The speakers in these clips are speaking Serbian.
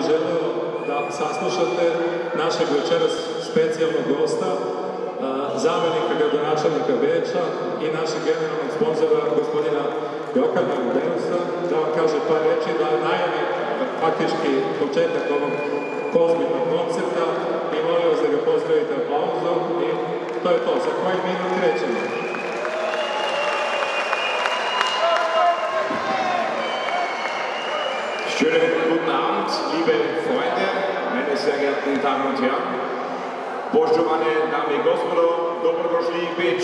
bih želeo da saslušate našeg večeras specijalnog gosta, zamenika gradonačelnika Beča i našeg generalnog sponzora, gospodina Jokana Deusa, da vam kaže par reči, da najavi faktički početak ovog ozbiljnog koncerta i molim vas da ga pozdravite aplauzom i to je to. Za koji minut krećemo? Schönen guten Abend, liebe Freunde, meine sehr geehrten Damen und Herren. Poštovane dame i gospodo, dobrodošli in Beč.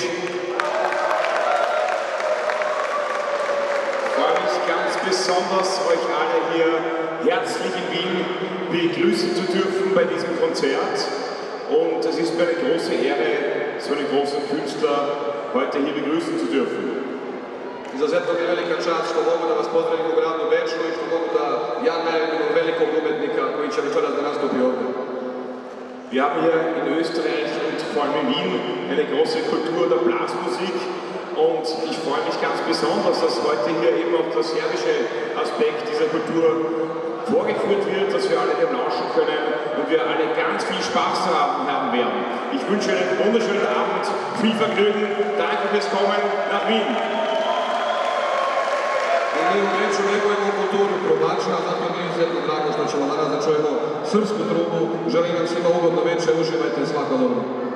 Ich freue mich ganz besonders, euch alle hier herzlich in Wien begrüßen zu dürfen bei diesem Konzert. Und es ist mir eine große Ehre, so einen großen Künstler heute hier begrüßen zu dürfen. Izuzetno mi je velika čast što mogu da vas pozdravim u gradu Beču i što mogu da ja najavim velikog umetnika koji će večeras da nastupi ovdje. Wir haben hier in Österreich und vor allem in Wien eine große Kultur der Blasmusik und ich freue mich ganz besonders, dass heute hier eben auch der serbische Aspekt dieser Kultur vorgeführt wird, dass wir alle dem lauschen können und wir alle ganz viel Spaß haben werden. Ich wünsche einen wunderschönen Abend, viel Vergnügen, danke fürs Kommen nach Wien. Mi u Beču negujemo kulturu probača, a zato mi je izuzetno drago što ćemo danas da čujemo srpsku trubu. Želim vam svima ugodno večer, uživajte, svako dobro.